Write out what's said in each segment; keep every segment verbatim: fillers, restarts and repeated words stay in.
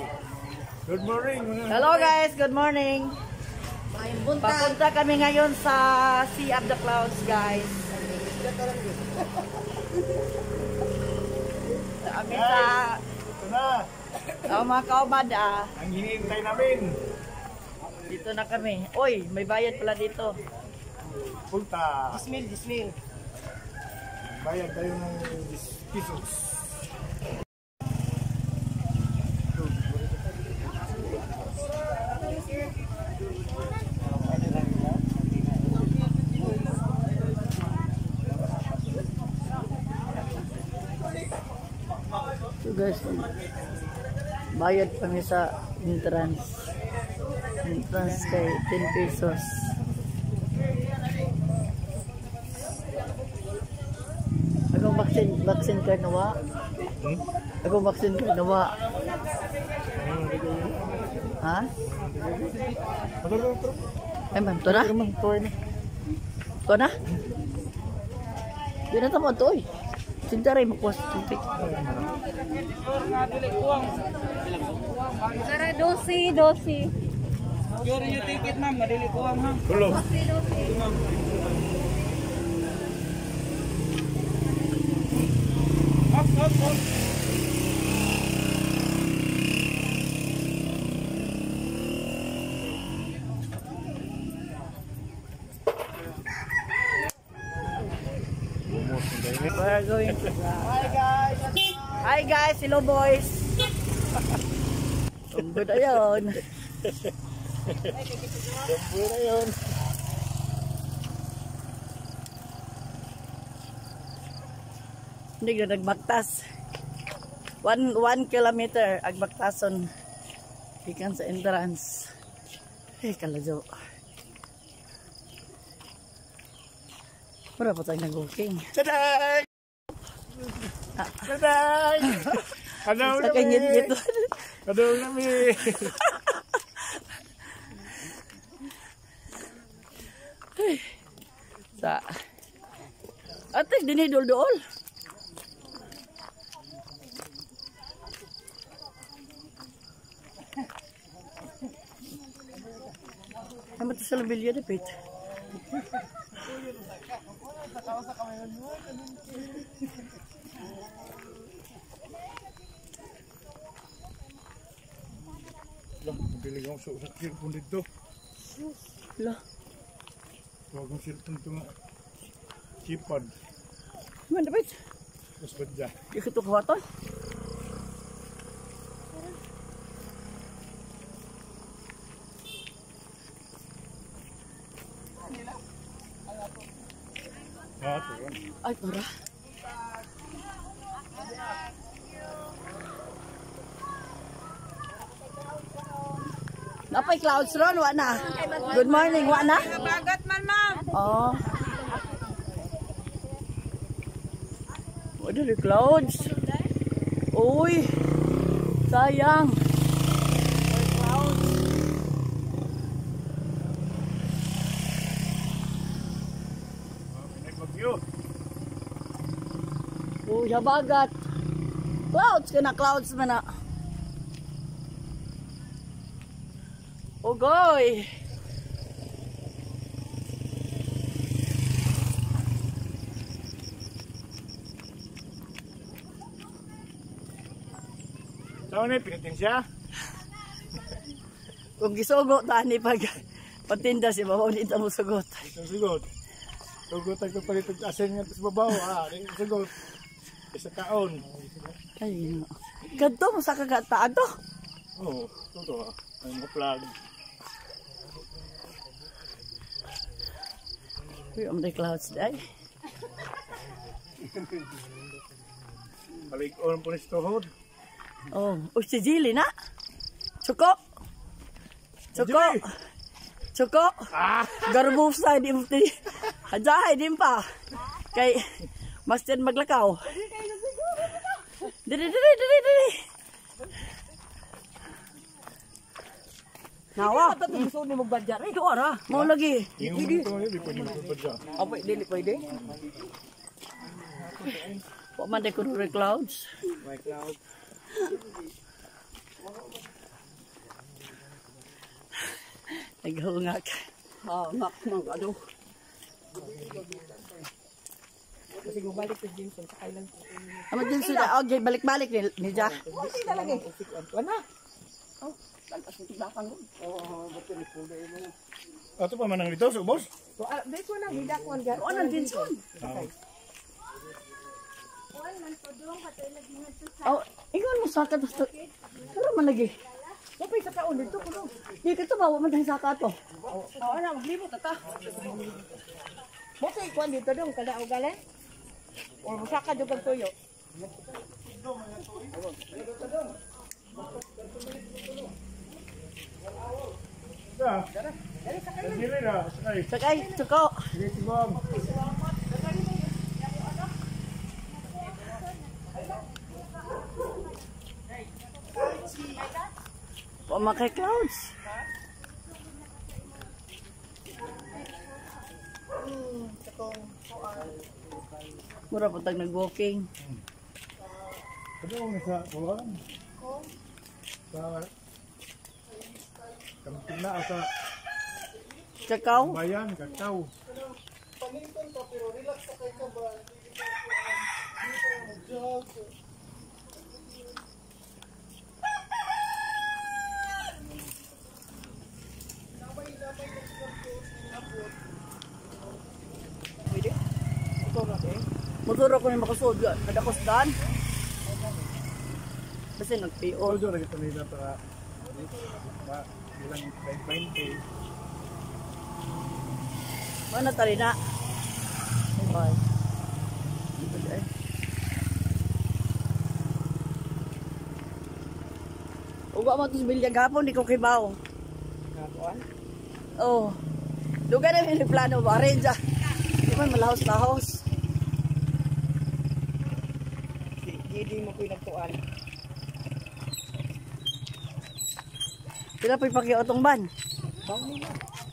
Good morning. Hello guys, good morning. Papunta kami ngayon sa Sea of the Clouds, guys. Kami sa Ito na. sa mga kaumada. Ang hinihintay namin. Dito na kami. Oy, may bayad pala dito. Punta. Dismil, dismil. Bayad tayo ng pesos. So guys, bayad kami sa entrance. Entrance kay ten pesos. Ako vaksin, vaksin ka nawa. Hmm? Ako vaksin ka nawa. Ha? Ay man, to na? To na? Di na tamo to eh. Cinta rin makuha sa tubig. Sara, dosi, dosi. Yuri yung ticket ma'am, madili ko ang ha. Tulog. Dosi, dosi. Up, up, up. We're going to Hi guys! Hi guys! Hello boys! Tumbo na yun! Tumbo na yun! Hindi na nagbaktas. One, one kilometer agbaktason. Ikan sa entrance. Eh, kalajo. Wala pa tayong nag-booking. Taday! Taday! Kadaw Sa namin! kanyit-ngit. Kadaw namin! Sa... Ate, dinidol-dol. Ano ito sa labilya na, Pete? Lah, magaling ako sa cellphone dito. Lah, Huwag akong cellphone ito nga. Keypad. mana Pete? Mas ba't dyan? Di ko ito kawaton. Ah, ito yan. Ay, para. Napay clouds ron, wa na. Good morning, wa na? Bagat man, ma'am. Oh. What are the clouds? Uy. Sayang. Pinag-bagyo. Uy, habagat. Clouds ka na, clouds man na. Ogoy. Saan na, pinatin siya? Kung gisugot, tani pag patinda si babaw dito mo sugot. Ito sugot. Sugot ang kapalitog asin nga sa babaw. Ah, ito sugot. Isa kaon. Ay, no. Ganto mo sa kagataan to. Oo, ito to ah. Ay mga flag. Uy, om the clouds day. Balik on po ni Stohod. Oh, uy, si Jilly na. Chuko. Chuko. Jilly. Chuko. Ah! Garbusa, di mo ti. Hajahay, di pa. Kay, Master maglakaw. Dili, dili, dili, dili. Nawa. Ito gusto ni magbadjar. Ito ara. Mau lagi. Yung mga ito, hindi pwede magpapad Apa dili pwede? Wa man de kuno clouds. My cloud. Naghungak. Oh, mak mang ano. Kasi gumalik sa Jameson sa kailan. Amo din sila, okay, balik-balik ni, ni Ja. Okay talaga. Wala. Oh, lantas ng tibakan mo. Ato pa manang dito, so boss. So, ah, dito na hidakwan ga. Ano din son? Oh, ingon mo saka to. Pero man lagi. Kapay sa kaon dito kuno. Di ka to bawa man tayong saka to. Oh, ana maglibot ta. Mo kay kwan dito dong kada ugalan. O musaka jud kag tuyo. Da. Dili na, sakay. Sakay, suko. Sige, sigong. Pamakay clouds. Mura po tag nag-walking. Ano ang isa? Wala. Sa... Kamutin na sa Kakao. bayan, kakao. Motor ako na makasod. Kada kusdan. Basta nag-P O. Ojo lagi nila para ma ilang twenty. Mana tali na. Okay. Uga mo ito sa bilyag hapon, di ko kibaw. Kakuan. Oh. Lugar na yung plano ba? Arenja. Di man malahos-lahos. Di di mo ko nagtuan. Sila pa ipakiotong ban. Bang nila.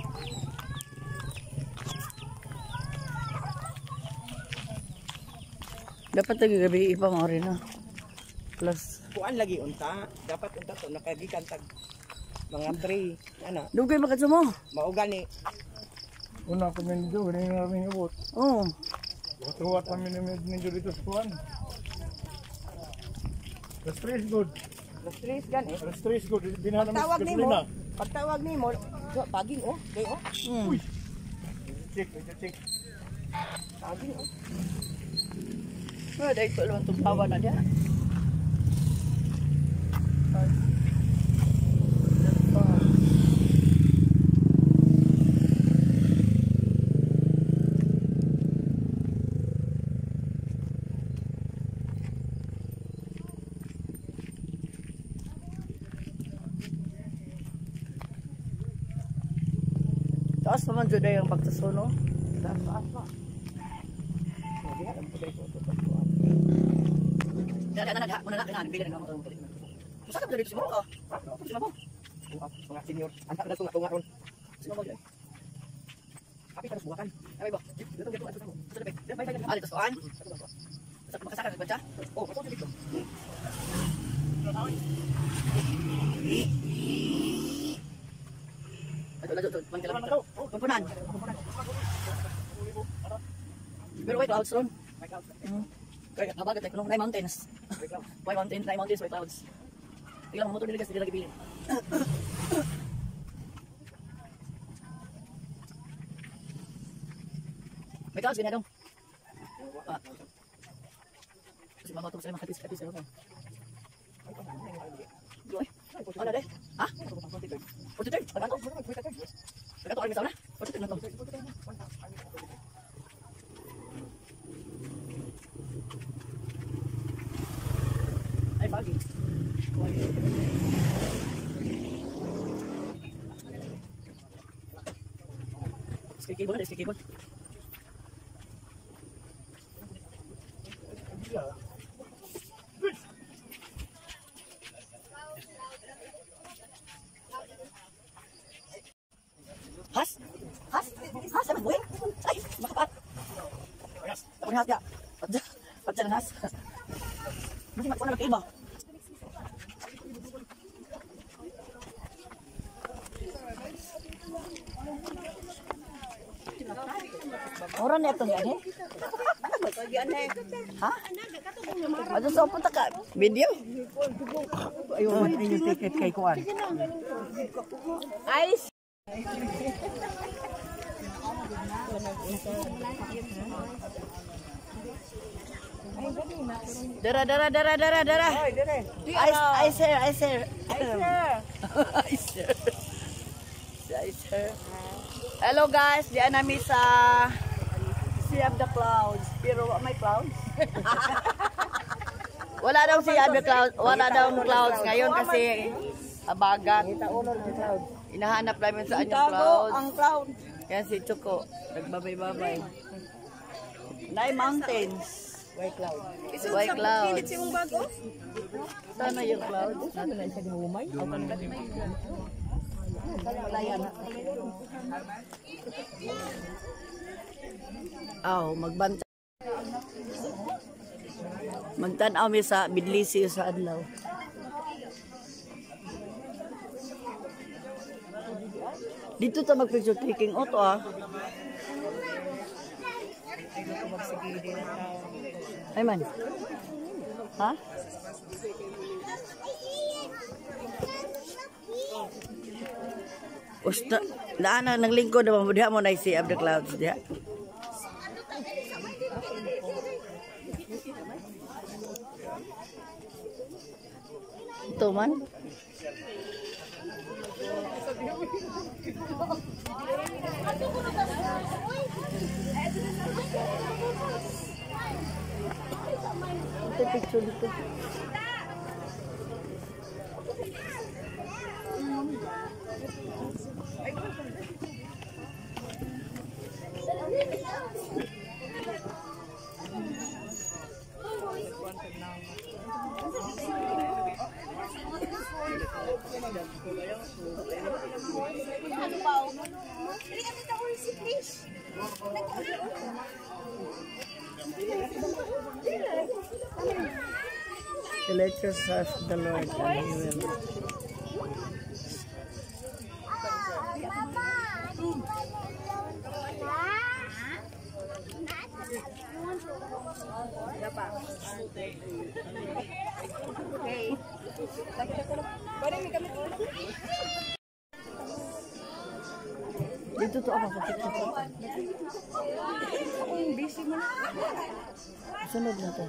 Dapat lagi gabi ipa mo rin na. Plus. Kuan lagi unta. Dapat unta to nakagikan tag mga three. Ano? Dugay makatsa mo. Mao gani. Una ko men dito, hindi na namin abot. Oo. Tuwat kami na medyo dito sa kuwan. The stress good. The stress gani. The stress good. Di na namin Pagtawag nimo. gasolina. Pagtawag nimo, so, paging oh, kay oh. Hmm. Check, check. Paging oh. Pero dahil ko lang itong tawa na diya. Taas naman dyan yung pagtasuno. Taas pa. Hindi alam ko dai ko to pagtuan. Dada na dada, muna na na bili na mo tong bili. Musa ka dito mo ko. Sino mo? Mga senior, anak na tunga-tunga ron. Sino mo dyan? Kapit terus buakan. Ay ba? Dito dito ato mo. Sa dapat. Dai bay ali to soan. Sa makasaka ka baca? Oh, ako dito. Ato la to, pang kilometro. Pampunan. Pero white clouds ron. Kaya habagat ay kulong, nine mountains. White mountains, nine mountains, white clouds. Tingnan mo motor nila kasi nila lagi bilin. May clouds ganyan dong. Ah. Kasi mga motor sila makapis-kapis sila. Doy. Ano deh? Ha? forty-third? Pagkato? Pagkato kami sa una? forty-third na to. Ay, bagi. Skate cable na, skate cable. Has? Has? Has? Dapat buhay? Ay, makapat. Tapos ni Has ya. Pagdyan ng Has. Hindi magkuha na magkaiba. Mura na ito nga eh. Ha? Ano sa punta ka? Video? Ayun, yung ticket kay Kuan. Ice! Dara, dara, dara, dara, dara. Ice, ice here, ice here. Ice here. Ice here. Hello guys, diyan namin sa Sea of the Clouds. Pero may clouds? Wala daw Sea of the Clouds. Wala daw clouds ngayon kasi abagat. Inahanap namin sa anyong clouds. Ang cloud. Yan si Choco. Nagbabay-babay. Nay mountains. White cloud. White clouds. Pilit si mong bago? Sana yung clouds. Ano na siya humay? Oh, magbanta. Magtanaw mi sa Bidlisi sa adlaw. Dito ta mag-picture taking auto ah. Ay man. Ha? Usta, laana ng lingkod na mo diha mo na Sea of the Clouds diha. Ito man. Ito picture dito. The lectures of the Lord and He will. Dito to ako picture ko. Ang busy mo na. Sunod na to.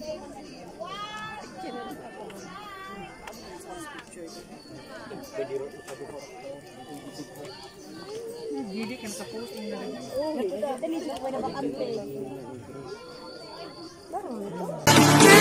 Hindi ka nakapost ng nalagay. Dali, dali, dali, dali, dali, dali, dali,